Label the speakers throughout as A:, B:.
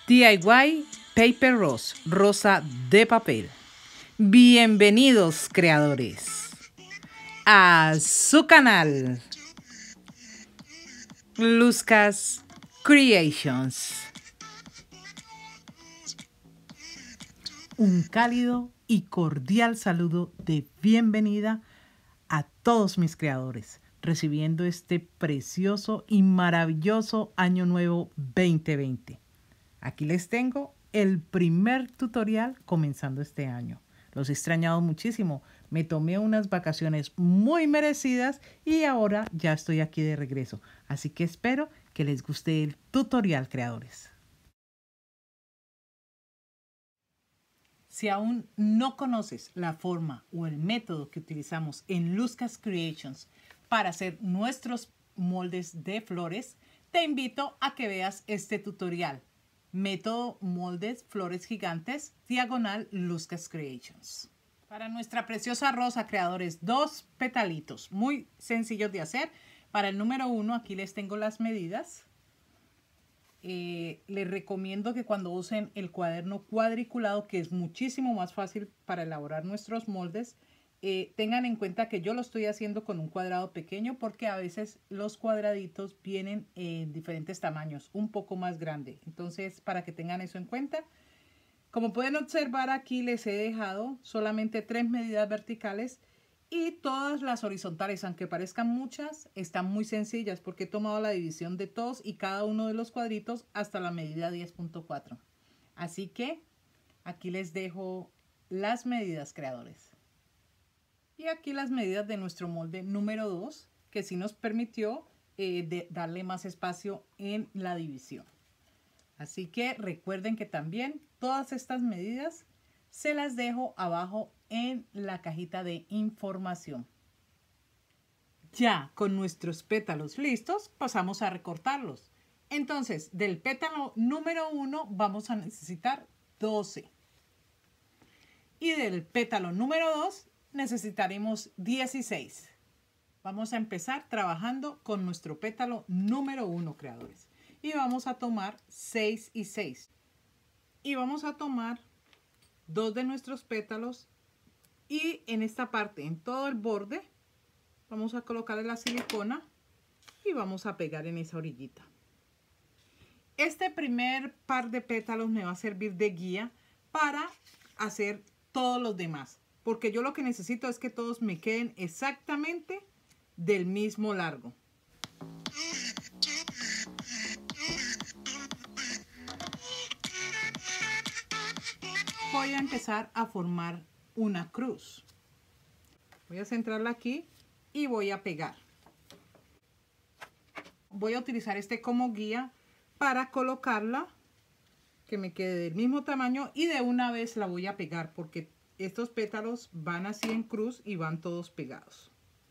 A: DIY Paper Rose, rosa de papel. Bienvenidos, creadores, a su canal Luzcas Creations. Un cálido y cordial saludo de bienvenida a todos mis creadores, recibiendo este precioso y maravilloso Año Nuevo 2020. Aquí les tengo el primer tutorial comenzando este año. Los he extrañado muchísimo. Me tomé unas vacaciones muy merecidas y ahora ya estoy aquí de regreso. Así que espero que les guste el tutorial, creadores. Si aún no conoces la forma o el método que utilizamos en Luzcas Creations para hacer nuestros moldes de flores, te invito a que veas este tutorial. Método moldes flores gigantes, diagonal Luzcas Creations. Para nuestra preciosa rosa, creadores, 2 petalitos muy sencillos de hacer. Para el número 1, aquí les tengo las medidas. Les recomiendo que cuando usen el cuaderno cuadriculado, que es muchísimo más fácil para elaborar nuestros moldes, tengan en cuenta que yo lo estoy haciendo con un cuadrado pequeño porque a veces los cuadraditos vienen en diferentes tamaños, un poco más grande. Entonces, para que tengan eso en cuenta, como pueden observar aquí les he dejado solamente 3 medidas verticales y todas las horizontales, aunque parezcan muchas, están muy sencillas porque he tomado la división de todos y cada uno de los cuadritos hasta la medida 10.4. Así que aquí les dejo las medidas, creadores. Y aquí las medidas de nuestro molde número 2, que sí nos permitió darle más espacio en la división. Así que recuerden que también todas estas medidas se las dejo abajo en la cajita de información. Ya con nuestros pétalos listos, pasamos a recortarlos. Entonces, del pétalo número 1 vamos a necesitar 12. Y del pétalo número 2 necesitaremos 16. Vamos a empezar trabajando con nuestro pétalo número 1, creadores. Y vamos a tomar 6 y 6. Y vamos a tomar 2 de nuestros pétalos y en esta parte, en todo el borde, vamos a colocar la silicona y vamos a pegar en esa orillita. Este primer par de pétalos me va a servir de guía para hacer todos los demás, porque yo lo que necesito es que todos me queden exactamente del mismo largo. Voy a empezar a formar una cruz. Voy a centrarla aquí y voy a pegar. Voy a utilizar este como guía para colocarla, que me quede del mismo tamaño y de una vez la voy a pegar porque estos pétalos van así en cruz y van todos pegados.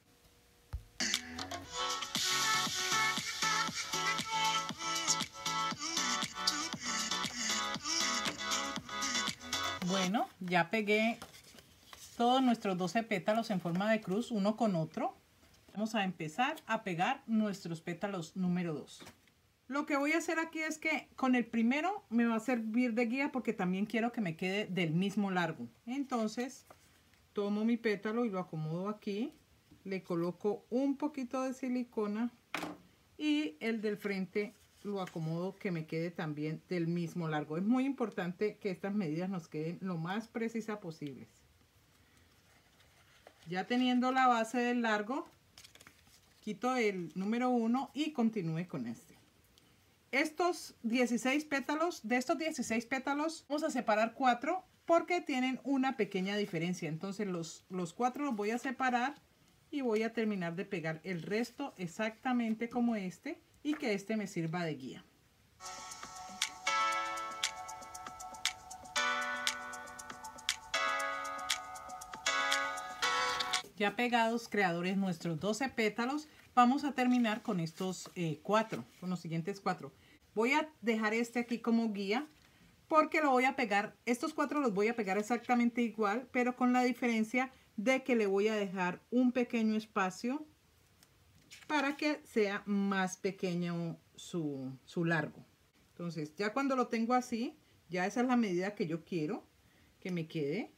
A: Bueno, ya pegué todos nuestros 12 pétalos en forma de cruz, uno con otro. Vamos a empezar a pegar nuestros pétalos número 2. Lo que voy a hacer aquí es que con el primero me va a servir de guía porque también quiero que me quede del mismo largo. Entonces, tomo mi pétalo y lo acomodo aquí. Le coloco un poquito de silicona y el del frente lo acomodo que me quede también del mismo largo. Es muy importante que estas medidas nos queden lo más precisas posibles. Ya teniendo la base del largo, quito el número 1 y continúe con este. Estos 16 pétalos, de estos 16 pétalos vamos a separar 4 porque tienen una pequeña diferencia. Entonces los 4 los voy a separar y voy a terminar de pegar el resto exactamente como este y que este me sirva de guía. Ya pegados, creadores, nuestros 12 pétalos, vamos a terminar con estos 4, con los siguientes 4. Voy a dejar este aquí como guía porque lo voy a pegar, estos 4 los voy a pegar exactamente igual, pero con la diferencia de que le voy a dejar un pequeño espacio para que sea más pequeño su largo. Entonces, ya cuando lo tengo así, ya esa es la medida que yo quiero que me quede.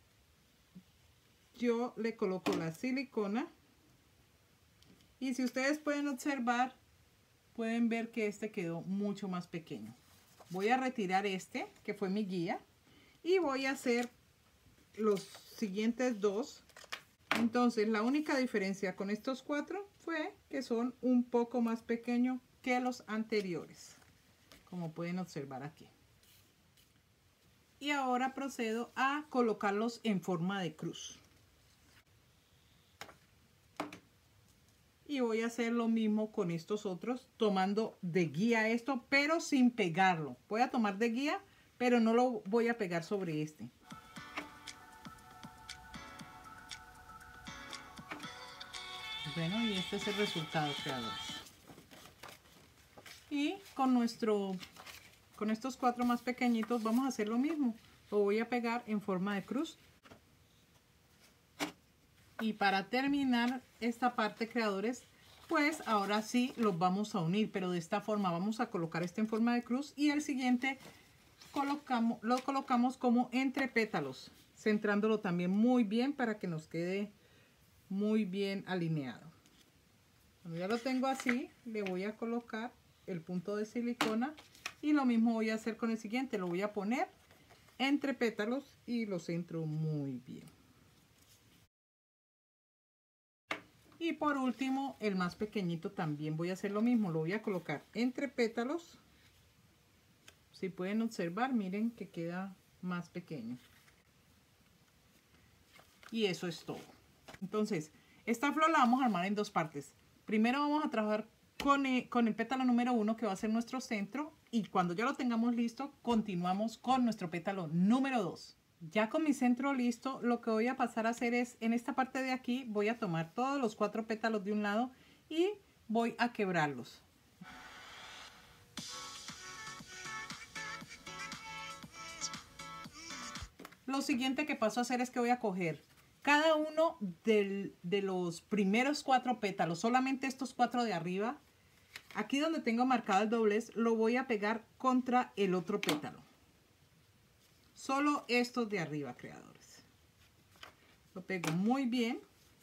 A: Yo le coloco la silicona. Y si ustedes pueden observar, pueden ver que este quedó mucho más pequeño. Voy a retirar este, que fue mi guía. Y voy a hacer los siguientes dos. Entonces, la única diferencia con estos 4 fue que son un poco más pequeños que los anteriores, como pueden observar aquí. Y ahora procedo a colocarlos en forma de cruz. Y voy a hacer lo mismo con estos otros, tomando de guía esto, pero sin pegarlo. Voy a tomar de guía, pero no lo voy a pegar sobre este. Bueno, y este es el resultado, creadores. Y con estos 4 más pequeñitos vamos a hacer lo mismo. Lo voy a pegar en forma de cruz. Y para terminar esta parte, creadores, pues ahora sí los vamos a unir, pero de esta forma vamos a colocar este en forma de cruz y el siguiente lo colocamos como entre pétalos, centrándolo también muy bien para que nos quede muy bien alineado. Cuando ya lo tengo así, le voy a colocar el punto de silicona y lo mismo voy a hacer con el siguiente. Lo voy a poner entre pétalos y lo centro muy bien. Y por último, el más pequeñito también voy a hacer lo mismo. Lo voy a colocar entre pétalos. Si pueden observar, miren que queda más pequeño. Y eso es todo. Entonces, esta flor la vamos a armar en 2 partes. Primero vamos a trabajar con el pétalo número 1, que va a ser nuestro centro. Y cuando ya lo tengamos listo, continuamos con nuestro pétalo número 2. Ya con mi centro listo, lo que voy a pasar a hacer es, en esta parte de aquí, voy a tomar todos los 4 pétalos de un lado y voy a quebrarlos. Lo siguiente que paso a hacer es que voy a coger cada uno de los primeros 4 pétalos, solamente estos 4 de arriba. Aquí donde tengo marcado el doblez, lo voy a pegar contra el otro pétalo. Solo estos de arriba, creadores. Lo pego muy bien.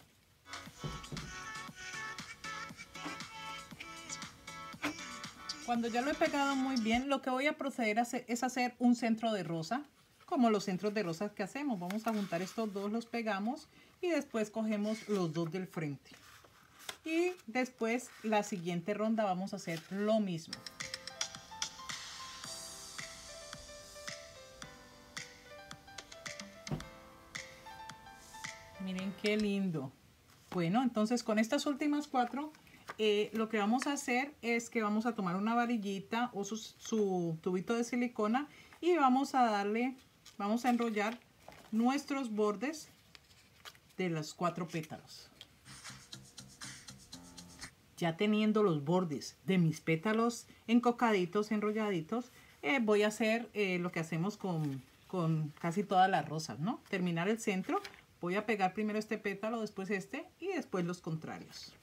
A: Cuando ya lo he pegado muy bien, lo que voy a proceder es hacer un centro de rosa, como los centros de rosas que hacemos. Vamos a juntar estos dos, los pegamos y después cogemos los 2 del frente. Y después la siguiente ronda vamos a hacer lo mismo. Miren qué lindo. Bueno, entonces con estas últimas 4, lo que vamos a hacer es que vamos a tomar una varillita o su tubito de silicona y vamos a enrollar nuestros bordes de los 4 pétalos. Ya teniendo los bordes de mis pétalos encocaditos, enrolladitos, voy a hacer lo que hacemos con casi todas las rosas, ¿no? Terminar el centro. Voy a pegar primero este pétalo, después este y después los contrarios.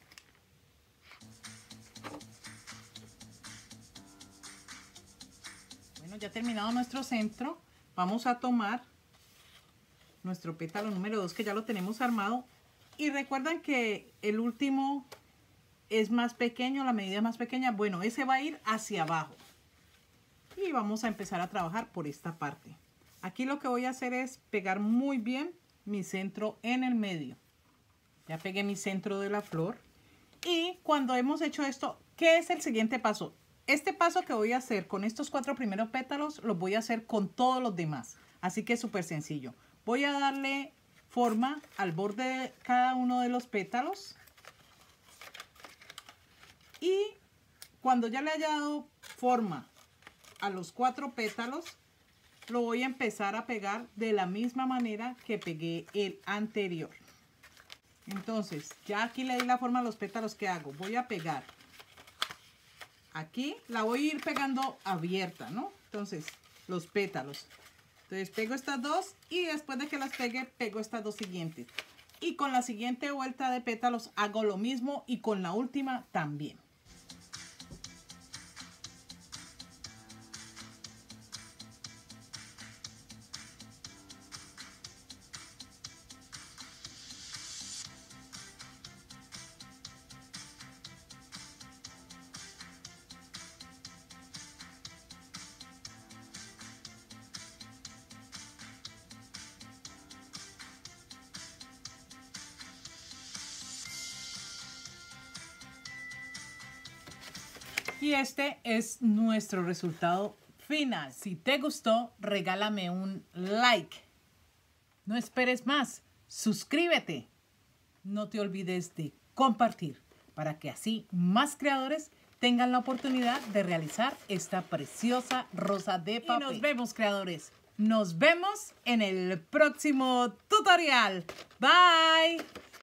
A: Bueno, ya terminado nuestro centro, vamos a tomar nuestro pétalo número 2 que ya lo tenemos armado. Y recuerdan que el último es más pequeño, la medida es más pequeña. Bueno, ese va a ir hacia abajo. Y vamos a empezar a trabajar por esta parte. Aquí lo que voy a hacer es pegar muy bien mi centro en el medio. Ya pegué mi centro de la flor. Y cuando hemos hecho esto, ¿qué es el siguiente paso? Este paso que voy a hacer con estos 4 primeros pétalos, los voy a hacer con todos los demás. Así que es súper sencillo. Voy a darle forma al borde de cada uno de los pétalos. Y cuando ya le haya dado forma a los 4 pétalos, lo voy a empezar a pegar de la misma manera que pegué el anterior. Entonces, ya aquí le di la forma a los pétalos. ¿Qué hago? Voy a pegar. Aquí la voy a ir pegando abierta, ¿no? Entonces, los pétalos. Entonces, pego estas 2 y después de que las pegue, pego estas 2 siguientes. Y con la siguiente vuelta de pétalos hago lo mismo y con la última también. Y este es nuestro resultado final. Si te gustó, regálame un like. No esperes más. Suscríbete. No te olvides de compartir para que así más creadores tengan la oportunidad de realizar esta preciosa rosa de papel. Y nos vemos, creadores. Nos vemos en el próximo tutorial. Bye.